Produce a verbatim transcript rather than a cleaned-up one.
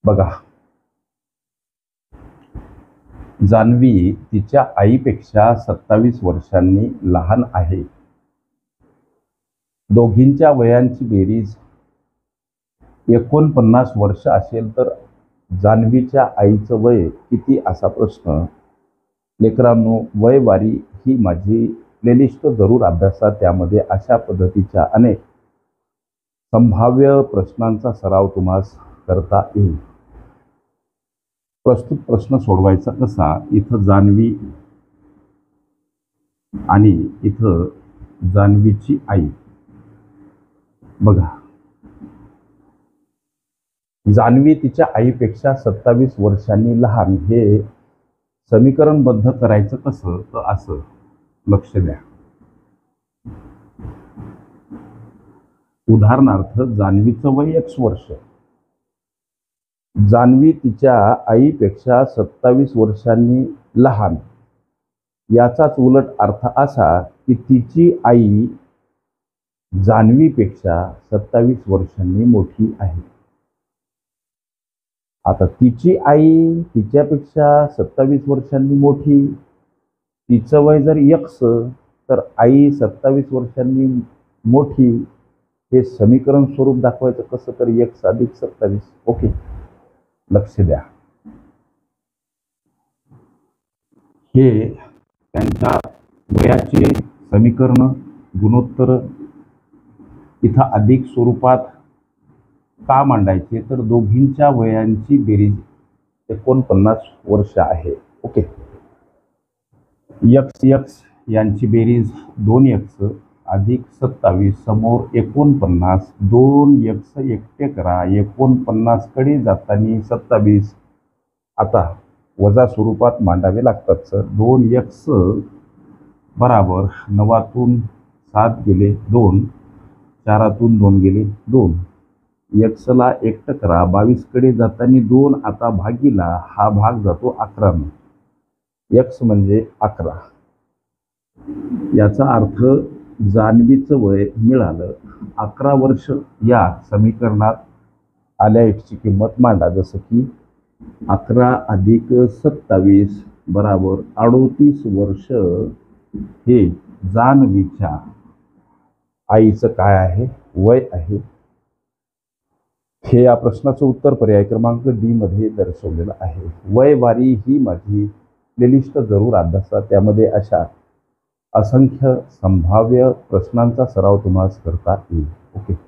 बघा, जान्हवी तिच्या आईपेक्षा सत्तावीस वर्षांनी लहान आहे. दोघींच्या वयांची बेरीज एकोणपन्नास वर्ष असेल तर जान्हवीच्या आईचं वय किती असा प्रश्न. लेकरांनो, वय वारी ही माझी प्लेलिस्ट जरूर अभ्यासा. त्यामध्ये अशा पद्धतीच्या अनेक संभाव्य प्रश्नांचा सराव तुम्हास करता येईल. प्रस्तुत प्रश्न सोडवायचा कसा. इथं जान्हवी आणि इथं जान्हवीची आई. बघा, जान्हवी तिच्या आईपेक्षा सत्तावीस वर्षांनी लहान हे समीकरणबद्ध करायचं कसं तर असं. लक्ष द्या. उदाहरणार्थ, जान्हवीचं वय एक्स वर्ष. जान्हवी तिच्या आईपेक्षा सत्तावीस वर्षांनी लहान. याचाच उलट अर्थ असा की तिची आई जान्हवीपेक्षा सत्तावीस वर्षांनी मोठी आहे. आता तिची आई तिच्यापेक्षा सत्तावीस वर्षांनी मोठी. तिचं वय जर एक्स तर आई सत्तावीस वर्षांनी मोठी. हे समीकरण स्वरूप दाखवायचं कसं तर एक्स अधिक सत्तावीस. ओके, लक्ष द्या. हे त्यांच्या वयाचे समीकरण गुणोत्तर इथं अधिक स्वरूपात का मांडायचे तर दोघींच्या वयांची बेरीज एकोणपन्नास वर्ष आहे. ओके, एक्स एक्स यांची बेरीज दोन एक्स अधिक सत्तावीस समोर एकोणपन्नास. दोन एक्स एकटे करा. एकोणपन्नास कडे जाताना सत्तावीस आता वजा स्वरूपात मांडावे लागतात सर. दोन एक्स बराबर नवातून सात गेले दोन, चारातून दोन गेले दोन. एक्सला एकटं करा. बावीस कडे जाताना दोन आता भागीला हा भाग जातो अकरा. एक्स म्हणजे अकरा. याचा अर्थ जान्हवीचं वय मिळालं अकरा वर्ष. या समीकरणात आल्या एक्सची किंमत मांडा. जसं की अकरा अधिक सत्तावीस बराबर अडोतीस वर्ष हे जान्हवीच्या आईचं काय आहे वय आहे. हे या प्रश्नाचं उत्तर पर्याय क्रमांक डी मध्ये दर्शवलेलं आहे. वय वारी ही माझी प्लेलिस्ट जरूर अभ्यासा. त्यामध्ये अशा असंख्य संभाव्य प्रश्नांचा सराव तुम्हाला करता येईल. ओके.